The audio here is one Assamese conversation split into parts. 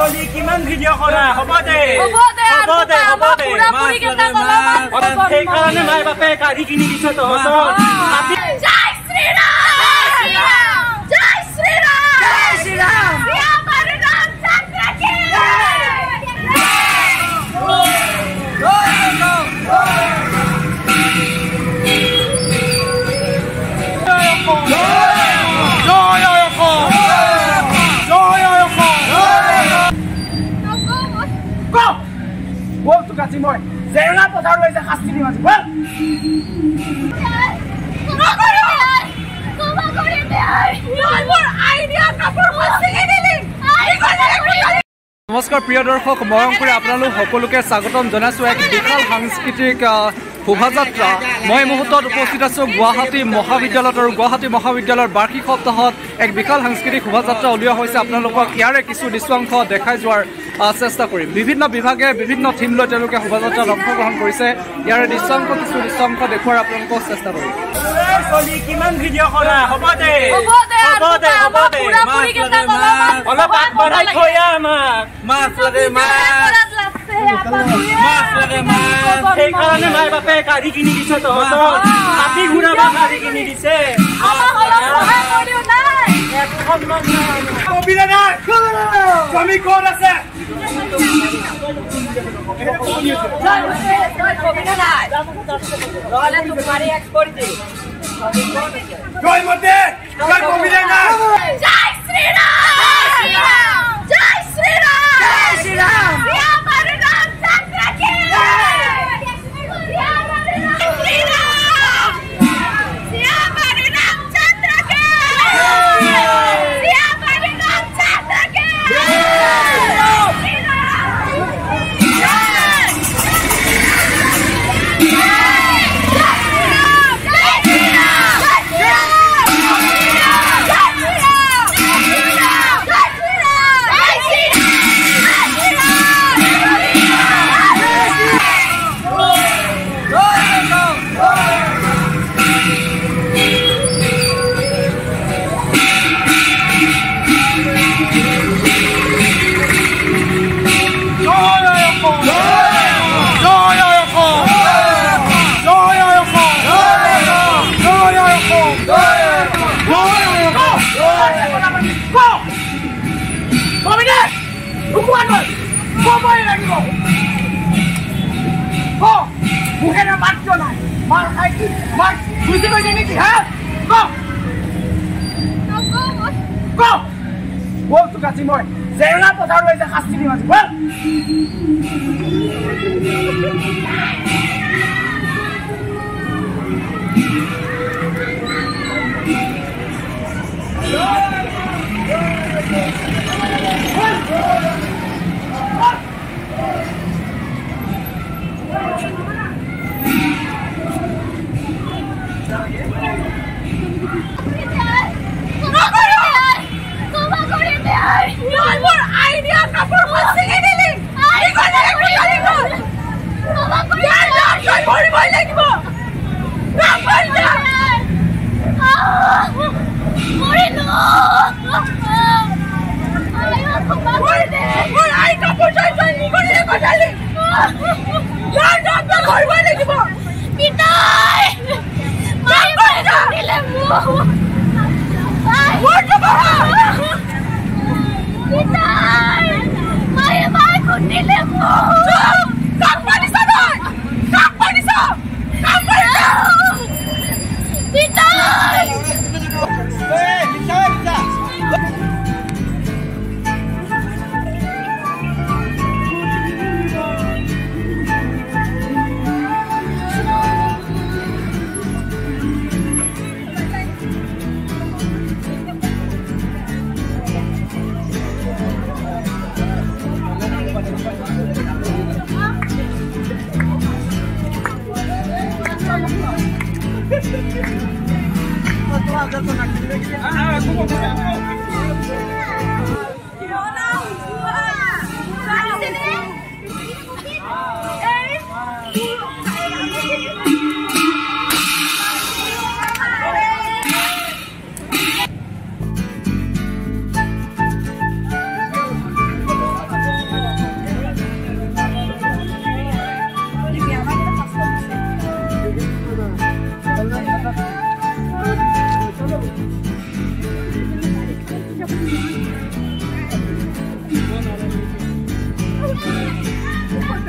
কিমান ভিডিঅ' কৰা হ'ব দে সেইকাৰণে মাই বাপে গাড়ী কিনি দিছে তহঁতৰ মই জেৰা পথাৰ লৈছে শাস্তি দিম আজি নমস্কাৰ প্ৰিয় দৰ্শক মৰম কৰি আপোনালোক সকলোকে স্বাগতম জনাইছো এক বিশাল সাংস্কৃতিক শোভাযাত্ৰা মই মুহূৰ্তত উপস্থিত আছো গুৱাহাটী মহাবিদ্যালয়ত আৰু গুৱাহাটী মহাবিদ্যালয়ৰ বাৰ্ষিক সপ্তাহত এক বিশাল সাংস্কৃতিক শোভাযাত্ৰা উলিওৱা হৈছে আপোনালোকক ইয়াৰে কিছু দৃশ্যাংশ দেখাই যোৱাৰ চেষ্টা কৰিম বিভিন্ন বিভাগে বিভিন্ন থিম লৈ তেওঁলোকে শোভাযাত্ৰাত অংশগ্ৰহণ কৰিছে ইয়াৰে কিছু দৃশ্যাংশ দেখুৱাৰ আপোনালোকক চেষ্টা কৰিম কিমান ভিডিঅ' কৰা হ'ব দে অলপ আগবঢ়াই থৈ আমাক মাছ লাগে সেইকাৰণে মাই বাপে গাড়ী কিনি দিছে তহঁতৰ হাতী ঘূৰাবা গাড়ী কিনি দিছে স্বামী ক'ত আছে জয়মতে মই জেৰা পথাৰ লৈছে শাস্তি দিম আজি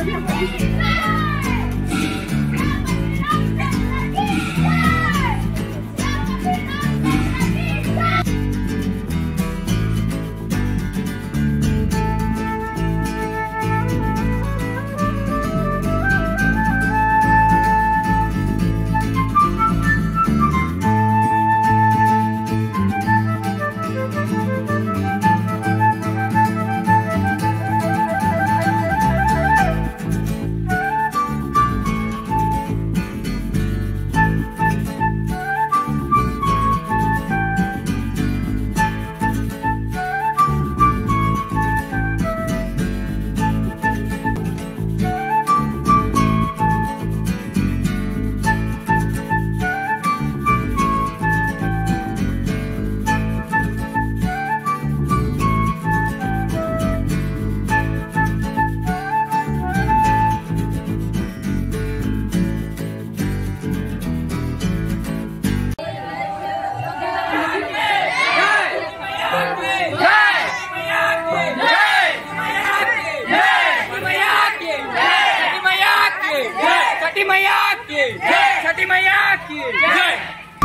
छठी मैया की जय।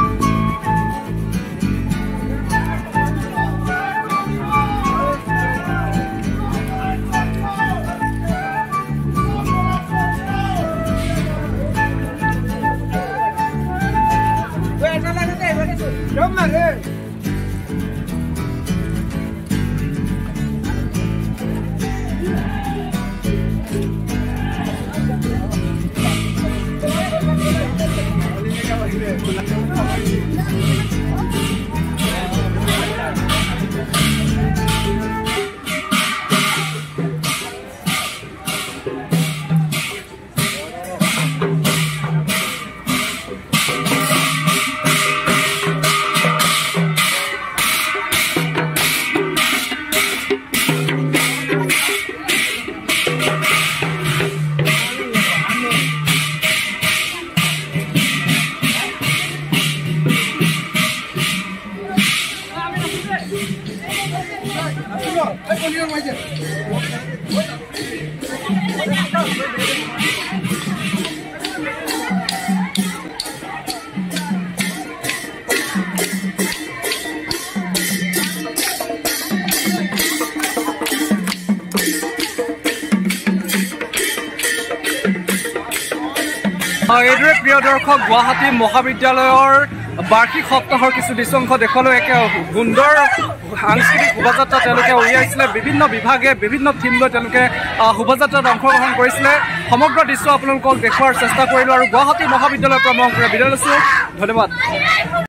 এইদৰে প্ৰিয় দৰ্শক গুৱাহাটী মহাবিদ্যালয়ৰ বাৰ্ষিক সপ্তাহৰ কিছু দৃশ্যাংশ দেখুৱালো। এক সুন্দৰ সাংস্কৃতিক শোভাযাত্ৰা তেওঁলোকে উলিয়াইছিলে। বিভিন্ন বিভাগে বিভিন্ন থিম লৈ তেওঁলোকে শোভাযাত্ৰাত অংশগ্ৰহণ কৰিছিলে। সমগ্ৰ দৃশ্য আপোনালোকক দেখুওৱাৰ চেষ্টা কৰিলোঁ আৰু গুৱাহাটী মহাবিদ্যালয়ৰ পৰা মই বিদায় লৈছোঁ। ধন্যবাদ।